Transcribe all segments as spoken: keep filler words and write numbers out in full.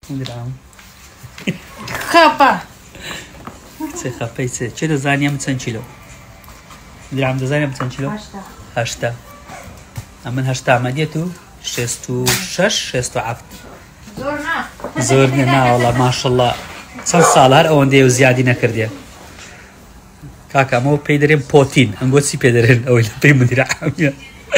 مدیر عام خاپە چێ خاپەی چێ چێ دەزانیم چەند کیلۆ مدیر عام دەزانیم چەند کیلۆ هەشتا ئەمن هەشتامە دێت و شێست و شەش شێست و هەفت زۆر نا زۆر نا وەڵا ماشەڵڵا چەند ساڵ هەر ئەوەندەیە و زیادی نەکردێ کاکە ئەمەوە پێی دەرێن پۆتین ئەم بۆ چی پێ دەرێن ئەوەی لە پێی مدیر عامیە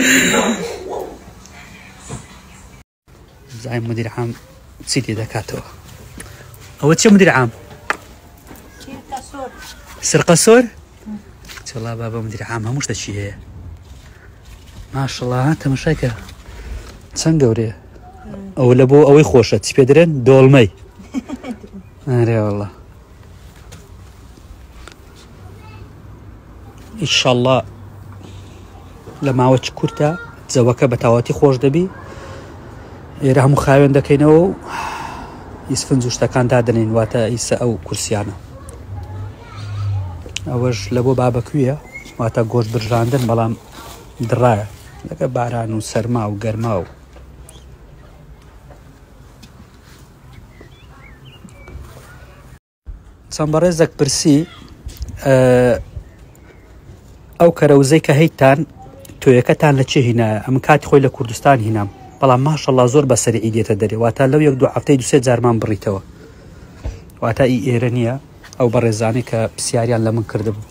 زای مدیر عام چی لێ دەکاتەوە ئەوە چێ مدیر عام سرقە سۆر چڵا بابە مدیر عام هەموو شتە چی هەیە ماشەڵڵا تەماشاکە چەند گەورەیە ئەو لە بۆ ئەوەی خۆشە چی پێ دەرێن دۆڵمەی ئەرێ وەڵڵا ئینشەڵڵا لە ماوەچ کورتە جەوەکە بە تاواتی خۆش دەبی ئێرە هەموو خاوێن دەکەینەوە و ئیسفنج و شتەکان دادنین واتە ئیسە ئەو کورسیانە ئەوەش لە بۆ بابەکویە واتە گۆشت برژاندن بەڵام دڕایە لەگە باران و سەرما و گەرما و چەند بەڕێزێک پرسی ئەو کەرەوزەی کە هەیتان تۆیەکەتان لە چێ هینایە ئەم کاتی خۆی لە کوردستان هینام بەڵام ماشەڵڵا زۆر بەسەری دێتە دەرێ واتە لەو یەک دوو هەفتەی دوسێ جارمان بڕیتەوە واتە ئی ئێرە نییە ئەو بەڕێزانەی کە پرسیاریان لە من کردبوو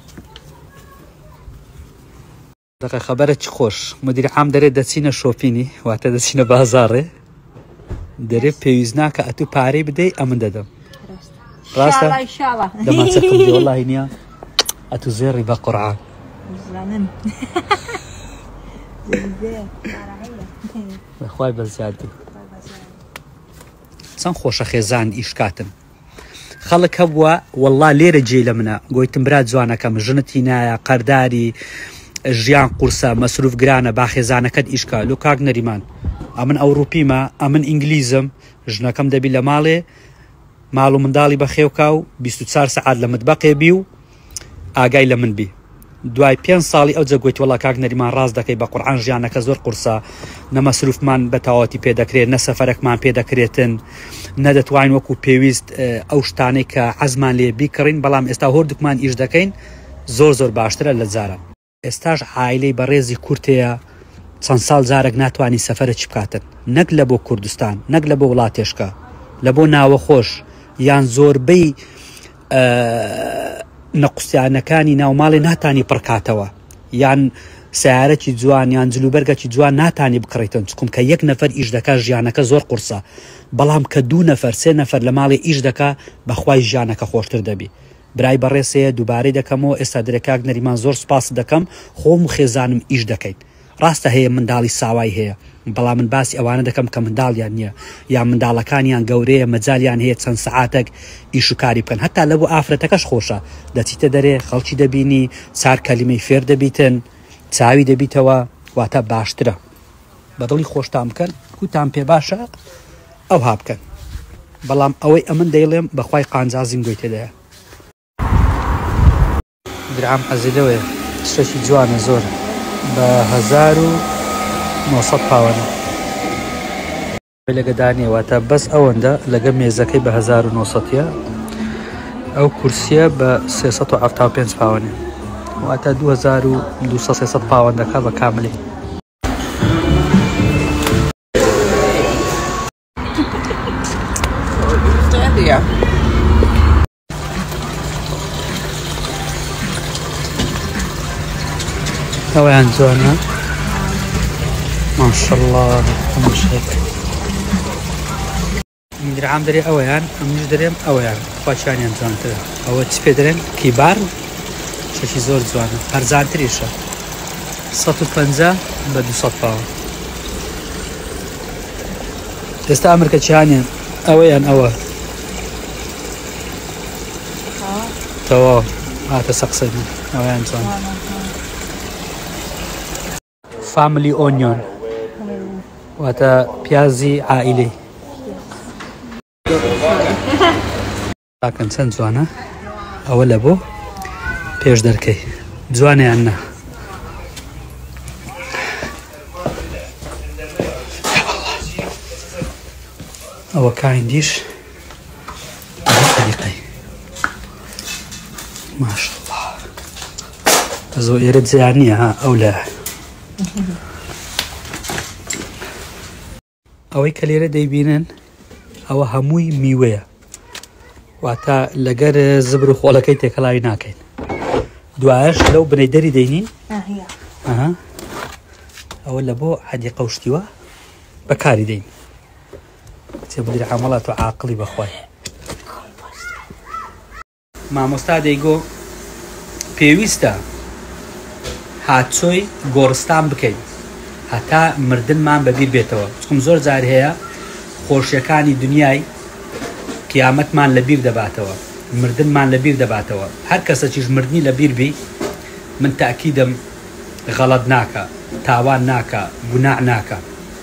دەقە خەبەرە چی خۆش مدیر عام دەرێ دەچینە شۆپینی واتە دەچینە بازاڕێ دەرێ پێویست ناکە ئەتوو پارەی بدەی ئەمن دەدەم ڕاستە دەماچەکەم دێ وەڵڵاهی نییە ئەتوو زێڕی بە قورعان بەخوای بەزیادی چەند خۆشە خێزان ئیشکاتن خەڵک هەبووە وەڵڵا لێرە جێ لە منە گۆیتم برا جوانەکەم ژنت هینایە قەرداری ژیان قورسە مەسروف گرانە با خێزانەکەت ئیشکا لۆ کاک نەریمان ئەمن ئەوروپیمە ئەمن ئینگلیزم ژنەکەم دەبی لە ماڵێ ماڵ و منداڵی بەخێوکا و بیست و چوار سەعات لە متبەقێ بی و ئاگای لە من بی دوای پێنج ساڵی ئەو جەگویت وەڵا کاک نەریمان ڕاست دەکەی بە قورعان ژیانەکە زۆر قورسە نەمەسروفمان بە تەواوەتی پێدەکرێت نە سەفەرێکمان پێدەکرێتن نەدەتوانین وەکو پێویست ئەو شتانەی کە حەزمان لێ بیکڕین بەڵام ئێستا هۆردوکمان ئیش دەکەین زۆر زۆر باشترە لە جارە ئێستاش عایلەی بەڕێزی کورتەیە چەند ساڵ جارێک ناتوانانی سەفەرە چ بکاتن نەک لە بۆ کوردستان نەک لە بۆ وڵاتێشکە لە بۆ ناوەخۆش یان زۆربەی نەقوسیانەکانی ناوماڵی ناتانی پڕکاتەوە یان سیارەکی جوان یان جلوبەرگەکی جوان ناتانی بکڕیتن چکم کە یەک نەفەر ئیش دەکا ژیانەکە زۆر قورسە بەڵام کە دوو نەفەر سێ نەفەر لە ماڵی ئیش دەکا بەخوای ژیانەکە خۆشتر دەبی برای بەڕێسەیە دووبارەی دەکەمەوە ئێستا دەرێکاک نەریمان زۆر سپاس دەکەم خۆم و خێزانم ئیش دەکەین ڕاستە هەیە منداڵی ساوای هەیە بەڵام من باسی ئەوانە دەکەم کە منداڵیان نییە یا منداڵەکانیان گەورەیە مەجالیان هەیە چەند سەعاتێک ئیش و کاری بکەن هەتا لە بۆ ئافرەتەکەش خۆشە دەچیتە دەرێ خەڵکی دەبینی چار کەلیمەی فێر دەبیتن چاوی دەبیتەوە واتە باشترە بەدڵی خۆشتان بکەن کوتان پێ باشە ئەو ها بکەن بەڵام ئەوەی ئەمن دەیڵێم بەخوای قانجازیم گوی تێدایە درام حەزیلەوەیە شتێکی جوانە زۆر بە هەزار و نۆسەد پاوەنە لەگەدانێ واتە بەس ئەوەندە لەگە مێزەکەی بە هەزار و نۆسەدە ئەو کورسیە بە سێسەد و هەفتا و پێنج پاوەنێ واتە دوو هەزار و دووسەد سێسەد پاوەندەکە بە کاملی ئەویان جوانە ماشەڵڵا هەموو شتێک میدرعام دەرێ ئەوەیان ئەمنیش دەرێم ئەوەیان خواشیانیان جوانترە ئەوە چ پێ دەرێن کیبار شەکی زۆر جوانە هەرزانتریشە سەد و پەنجا بە دووسەد پاوە ئێستا ئەمریکا چیانیان ئەوەیان ئەوە تەواو هاتە سەقسەی من ئەوەیان جوانە فاملی ئۆنیۆن واتە پیازی عائیلەی تاکەن چەند جوانە ئەوە لە بۆ پێش دەرکەی جوانیان نا ئەوە کاین دیش ما شاء الله زۆ ئێرە جیان نییە ها ئەو لە ئەوەی کە لێرە دەیبینن ئەوە هەمووی میوەیە واتە لەگەر زبر و خۆڵەکەی تێکەڵاوی ناکەین دوایش لەو بنەیدەری دەینین ئەها ئەوە لە بۆ حەدیقە و شتیوە بەکاری دەین کچێ بدر عەمەڵات و عاقڵی بەخوای مامۆستا دەیگۆ پێویستە هاتچۆی گۆڕستان بکەین هەتا مردنمان بەبیر بێتەوە چکم زۆر جار هەیە خۆشیەکانی دنیای قیامەتمان لەبیر دەباتەوە مردنمان لەبیر دەباتەوە هەر کەسەکیش مردنی لەبیر بی من تاکیدم غەڵەت ناکە تاوان ناکە گوناح ناکە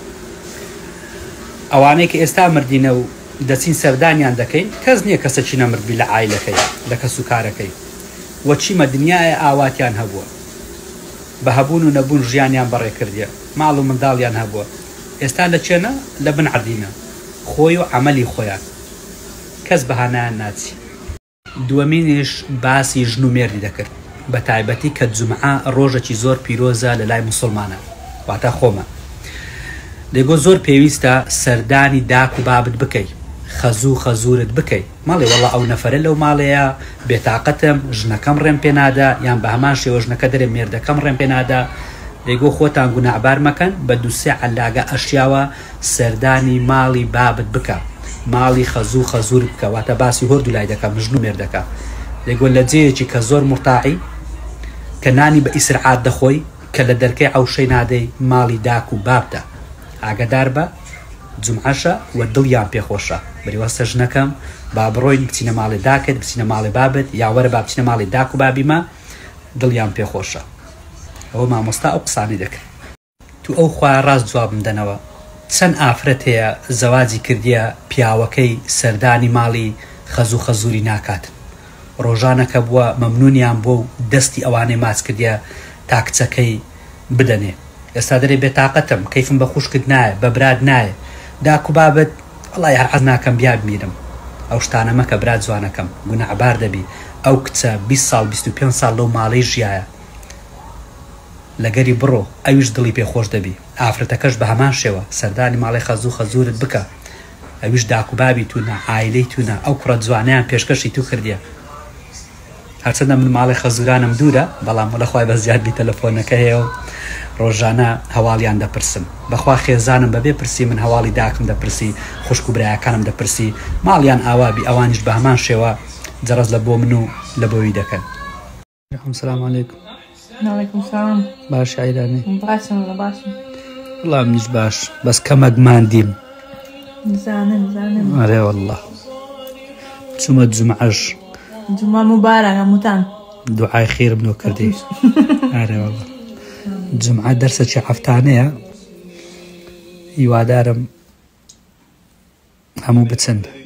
ئەوانەی کە ئێستا مردینە و دەچین سەردانیان دەکەین کەس نییە کەسەکی نەمردبی لە عایلەکەی لە کەس و کارەکەی وەچیمە دنیایە ئاواتیان هەبووە بە هەبوون و نەبوون ژیانیان بەڕێکردیە ماڵ و منداڵیان هەبووە ئێستا لە چێنە لە بن عەردینە خۆی و عەمەلی خۆیان کەس بەهانایان ناچی دووەمینیش باسی ژن و مێردی دەکرد بە تایبەتی کە جومعە ڕۆژێکی زۆر پیرۆزە لە لای موسڵمانە واتە خۆمە دەیگۆ زۆر پێویستە سەردانی داک و بابت بکەی خەزوو خەزورت بکەی ماڵێ وەڵا ئەو نەفەرە لەو ماڵەیە بێتاقەتم ژنەکەم ڕێم پێ نادا یان بە هەمان شێوە ژنەکە دەرێ مێردەکەم ڕێم پێ نادا دەیگۆ خۆتان گوناحبار مەکەن بە دووسێ عەلاگە ئەشیاوە سەردانی ماڵی بابت بکە ماڵی خەزوو خەزورت بکە واتە باسی هۆرد و لای دەکەم ژن و مێردەکە دەیگۆ لە جێیەکی کە زۆر مرتاحی کە نانی بە ئیسرعات دەخۆی کە لە دەرکەی عەوشەی نادەی ماڵی داک و بابتە ئاگدار بە جومعەشە و دڵیان پێخۆشە بریوەستە ژنەکەم با بڕۆین بچینە ماڵی داکت بچینە ماڵی بابت یاوەرە با بچینە ماڵی داک و بابیمە دڵیان پێخۆشە ئەوە مامۆستا ئەو قسانی دەکرد تو ئەو خوای ڕاست جوابم دەنەوە چەند ئافرەت هەیە زەواجی کردیە پیاوەکەی سەردانی ماڵی خەزوو خەزوری ناکاتن ڕۆژانەکە بووە مەمنونیان بۆ و دەستی ئەوانەی ماچ کردیە تا کچەکەی بدەنێ ئێستا دەرێ بێتاقەتم کەیفم بە خوشکت نایە بە براد نایە داک و بابت وەڵای هەر حەز ناکەم بیا بمیرم ئەو شتانە مەکە برا جوانەکەم گوناحبار دەبی ئەو کچە بیست ساڵ بیست و پێنج ساڵ لەو ماڵەی ژیایە لەگەری بڕۆ ئەویش دڵی پێخۆش دەبی ئافرەتەکەش بە هەمان شێوە سەردانی ماڵی خەزوو خەزورت بکە ئەویش داک و بابی تونە عایلەی تونە ئەو کوڕە جوانیان پێشکەشی تو کردیە هەرچەندە من ماڵی خەزورانم دوورە بەڵام لەخوای بە زیادبی تەلەفۆنەکە هەیە و ڕۆژانە هەواڵیان دەپرسم بەخوا خێزانم بەبێ پرسی من هەواڵی داکم دەپرسی خوشک و برایەکانم دەپرسی ماڵیان ئاوابی ئەوانیش بە هەمان شێوە جەرەز لە بۆ من و لە بۆی دەکەن سلام علیکم وعلیکم سلام باش عیرانی باشم وڵا باشم وڵا منیش باش بەس کەمەک ماندیم زانم زانم ئەرێ وەڵڵا چوومە جومعەش جومە موبارەک هەمووتان دوعای خێرم نۆ کردی ئەرێ وەڵڵا جمعە دەرسێکی هەفتانەیە هیوادارم هەموو بچن